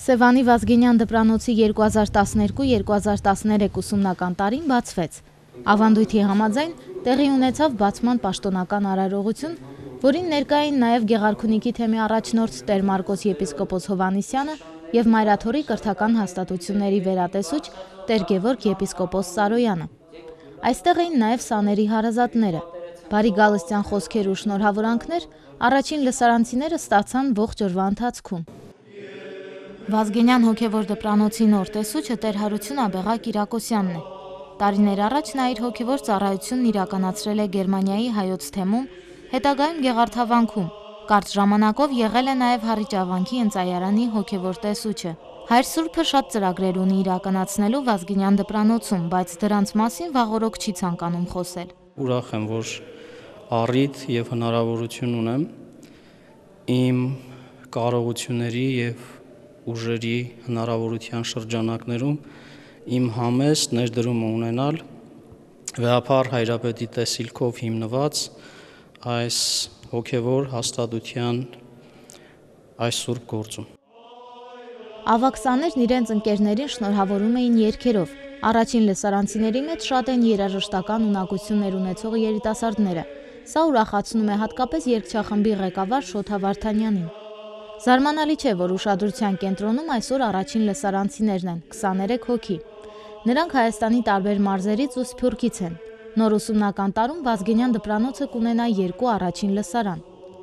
Սևանի Վազգենյան դպրանոցի 2012-2013 ուսումնական տարին բացվեց։ Ավանդույթի համաձայն տեղի ունեցավ բացման պաշտոնական արարողություն, որին ներկա էին նաև Գեղարքունիքի թեմի առաջնորդ Տեր Մարկոս եպիսկոպոս Հովհաննիսյանը և Մայրաթորի կրթական հաստատությունների վերատեսուչ Տեր Գևորգ եպիսկոպոս Սարոյանը։ Այստեղ էին նաև սաների հարազատները։ Բարի գալստյան խոսքեր ու շնորհավորանքներ առաջին լսարանցիները ստացան ողջ օրվա ընթացքում։ Վազգենյան հոգևոր դպրանոցի նոր տեսուչը Տեր Հարություն Աբեղա Կիրակոսյանն է։ Տարիներ առաջ նա իր հոգևոր ծառայությունն իրականացրել է Գերմանիայի հայոց թեմում, հետագայում Գեղարդավանքում։ Կարճ ժամանակով եղել է նաև Հառիճավանքի ընծայարանի հոգևոր տեսուչը։ Հայր Սուրբը շատ ծրագրեր ունի իրականացնելու Վազգենյան դպրանոցում, բայց դրանց մասին վաղօրոք չի ցանկանում խոսել։ Ուրախ եմ, որ առիթ և հնարավորություն ունեմ իմ կարողությունների և ուժերի հնարավորության շրջանակներում իմ համեստ ներդրումը ունենալ Վեհափառ Հայրապետի տեսիլքով հիմնված այս հոգևոր հաստատության այս սուրբ գործում։ Ավագ սաներն իրենց ընկերներին շնորհավորում էին երգերով։ Առաջին լսարանցիների մեջ շատ են երաժշտական ունակություններ ունեցող երիտասարդները։ Սա ուրախացնում է հատկապես երգչախմբի ղեկավար Շոթա Վարդանյանին։ Զարմանալի չէ, որ ուշադրության կենտրոնում այսօր առաջին լսարանցիներն են՝ 23 հոգի։ Նրանք Հայաստանի տարբեր մարզերից ու Սփյուռքից են։ Նոր ուսումնական տարում Վազգենյան դպրանոցը կունենա 2 առաջին լսարան։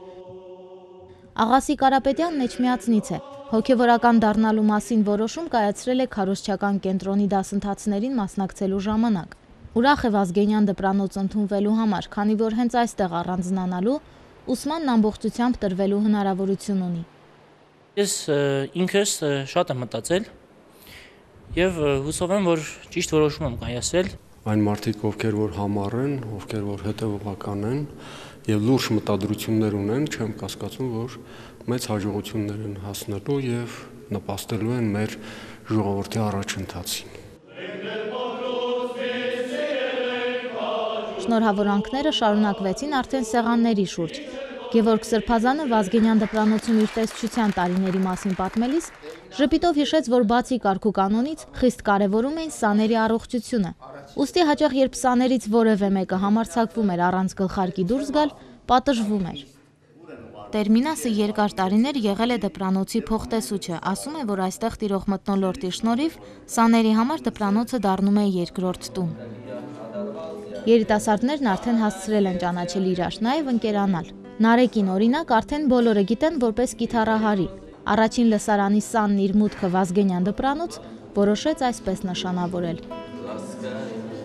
Աղասիկ Կարապետյանն էջմիածնից է։ Հոգևորական դառնալու մասին որոշում կայացրել է քարոզչական կենտրոնի դասընթացներին մասնակցելու ժամանակ։ Ուրախ է Վազգենյան դպրանոց ընդունվելու համար, քանի որ հենց այստեղ առանձնանալու, ուսմանն ամբողջությամբ տրվելու հնարավորություն ունի։ Ես ինքս շատ եմ մտածել և հուսով եմ, որ ճիշտ որոշում եմ կայացրել։ Այն մարդիկ, ովքեր որ համառ են, ովքեր որ հետևողական են և լուրջ մտադրություններ ունեն, չեմ կասկածում, որ մեծ հաջողություններ են հասնելու և նպաստելու են մեր ժողովրդի առաջընթացին։ Շնորհավորանքները շարունակվեցին արդեն սեղանների շուրջ։ Գևորգ Սրբազանը Վազգենյան դպրանոցում իր տեսչության տարիների մասին պատմելիս ժպիտով հիշեց, որ բացի կարգուկանոնից խիստ կարևորում էին սաների առողջությունը։ Ուստի հաճախ երբ սաներից որևէ մեկը համարձակվում էր առանց գլխարկի դուրս գալ, պատժվում էր։ Տեր Մինասը երկար տարիներ եղել է դպրանոցի փոխտեսուչը, ասում է, որ այստեղ տիրող մթնոլորտի շնորհիվ սաների համար դպրանոցը դառնում է երկրորդ տուն։ Երիտասարդներն արդեն հասցրել են ճանաչել իրար, նաև ընկերանալ։ Նարեկին օրինակ արդեն բոլորը գիտեն որպես կիթառահարի։ Առաջին լսարանի սանն իր մուտքը Վազգենյան դպրանոց որոշեց այսպես նշանավորել։